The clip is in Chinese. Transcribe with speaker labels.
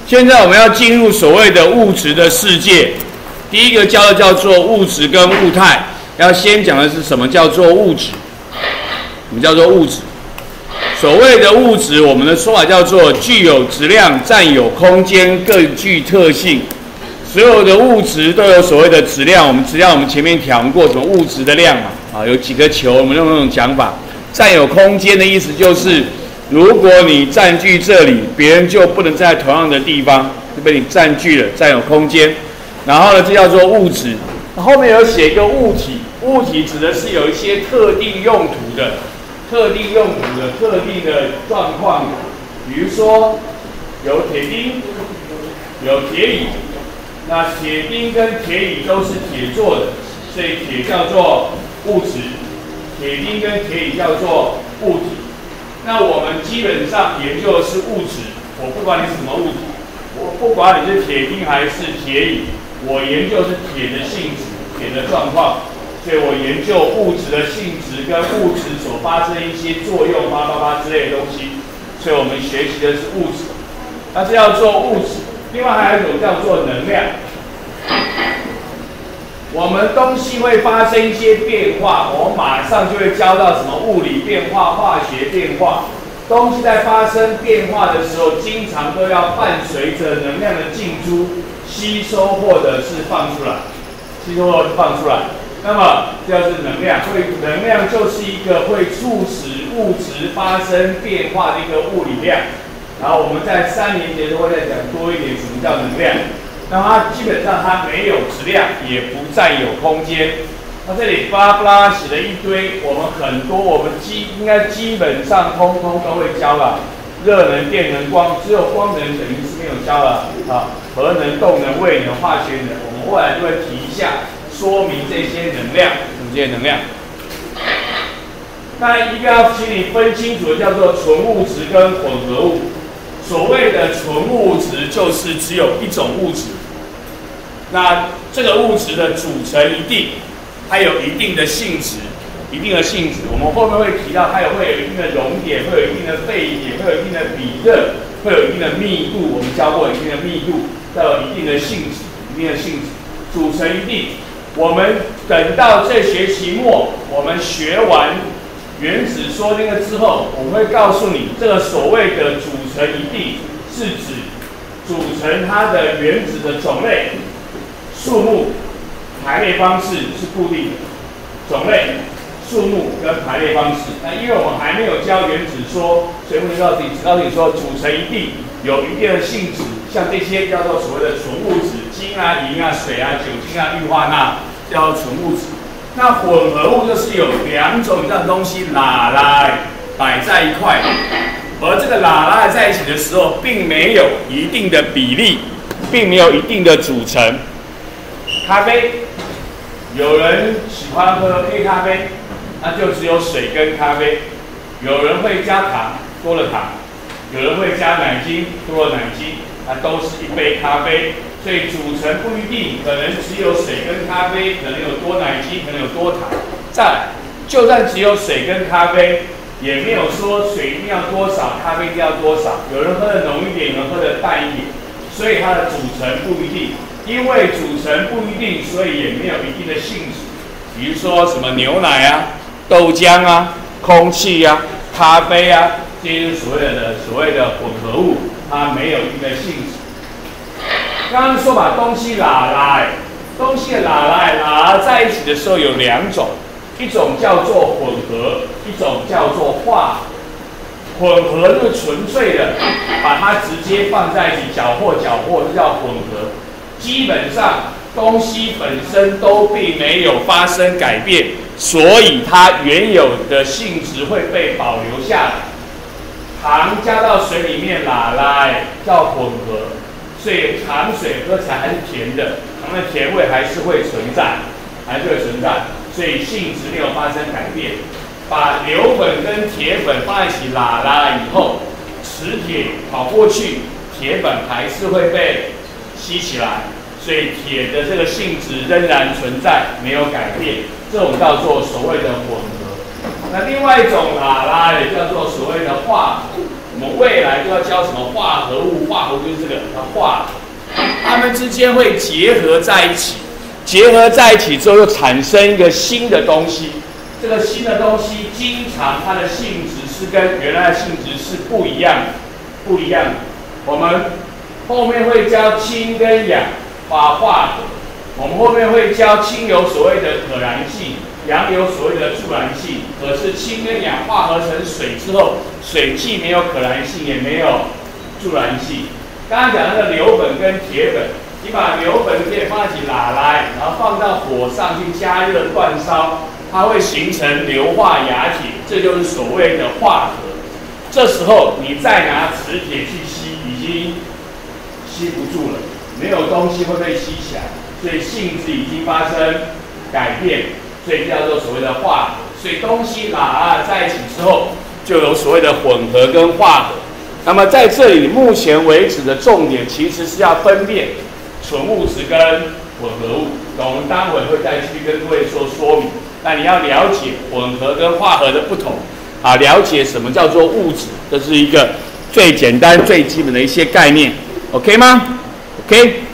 Speaker 1: 现在我们要进入所谓的物质的世界。第一个叫做物质跟物态。要先讲的是什么叫做物质？什么叫做物质？所谓的物质，我们的说法叫做具有质量、占有空间、更具特性。所有的物质都有所谓的质量，我们前面讲过什么物质的量嘛，有几个球，我们用那种讲法。占有空间的意思就是，如果你占据这里，别人就不能在同样的地方，就被你占据了，占有空间。然后呢，这叫做物质。后面有写一个物体，物体指的是有一些特定用途的、特定的状况，比如说有铁钉，有铁椅。那铁钉跟铁椅都是铁做的，所以铁叫做物质，铁钉跟铁椅叫做物体。那我们基本上研究的是物质，我不管你是什么物体，我不管你是铁钉还是铁椅，我研究是铁的性质、铁的状况，所以我研究物质的性质跟物质所发生一些作用之类的东西，所以我们学习的是物质，那这叫做物质。另外还有一种叫做能量，我们东西会发生一些变化，我们马上就会教到什么物理变化、化学变化。东西在发生变化的时候，经常都要伴随着能量的进出、吸收或者是放出来，那么这就是能量，所以能量就是一个会促使物质发生变化的一个物理量。然后我们在3年级都会再讲多一点什么叫能量。那它基本上它没有质量，也不占有空间。那这里巴拉巴拉写了一堆，我们应该基本上通通都会教了。热能、电能、光，只有光能等于是没有教了啊。核能、动能、位能、化学能，我们未来就会提一下，说明这些能量，那一个要请你分清楚的叫做纯物质跟混合物。所谓的纯物质就是只有一种物质，那这个物质的组成一定，它有一定的性质，我们后面会提到，它会有一定的熔点，会有一定的沸点，会有一定的比热，会有一定的密度。我们教过一定的密度，要有一定的性质，组成一定。我们等到这学期末，我们学完原子说那个之后，我们会告诉你，这个所谓的组成一定是指组成它的原子的种类、数目、排列方式是固定的。种类、数目跟排列方式。那因为我们还没有教原子说，所以不能告诉你说组成一定有一定的性质，像这些叫做所谓的纯物质，金啊、银啊、水啊、酒精啊、氯化钠叫做纯物质。那混合物就是有2种以上的东西拉来摆在一块，而这个拉在一起的时候，并没有一定的比例，并没有一定的组成。咖啡，有人喜欢喝黑咖啡，那就只有水跟咖啡；有人会加糖，多了糖；有人会加奶精，多了奶精，那都是一杯咖啡。所以组成不一定，可能只有水跟咖啡，可能有多奶精，可能有多糖。再来，就算只有水跟咖啡，也没有说水一定要多少，咖啡一定要多少。有人喝的浓一点，有人喝的淡一点，所以它的组成不一定。因为组成不一定，所以也没有一定的性质。比如说什么牛奶啊、豆浆啊、空气啊、咖啡啊，这些所谓的混合物，它没有一定的性质。刚刚说把东西拉在一起的时候有2种，一种叫做混合，一种叫做化合。混合就是纯粹的把它直接放在一起搅和，这叫混合。基本上东西本身都并没有发生改变，所以它原有的性质会被保留下来。糖加到水里面叫混合。所以糖水喝起来还是甜的，糖的甜味还是会存在，所以性质没有发生改变。把硫粉跟铁粉放在一起拉以后，磁铁跑过去，铁粉还是会被吸起来，所以铁的这个性质仍然存在，没有改变。这种叫做所谓的混合。那另外一种也叫做所谓的化合。我们未来就要教什么化合物，化合物就是这个化合，它们之间会结合在一起，结合在一起之后又产生一个新的东西。这个新的东西经常它的性质是跟原来的性质是不一样的。我们后面会教氢跟氧化合，我们后面会教氢有所谓的可燃性，氧有所谓的助燃性。可是氢跟氧化合成水之后，水既没有可燃性，也没有助燃性。刚刚讲那个硫苯跟铁苯，你把硫苯跟铁放在一起拉来，然后放到火上去加热煅烧，它会形成硫化亚铁，这就是所谓的化合。这时候你再拿磁铁去吸，已经吸不住了，没有东西会被吸起来，所以性质已经发生改变，所以叫做所谓的化合。所以东西拉在一起之后，就有所谓的混合跟化合。那么在这里，目前为止的重点其实是要分辨纯物质跟混合物。我们待会会再去跟各位说明。那你要了解混合跟化合的不同，了解什么叫做物质，这是一个最简单、最基本的一些概念 ，OK 吗 ？OK。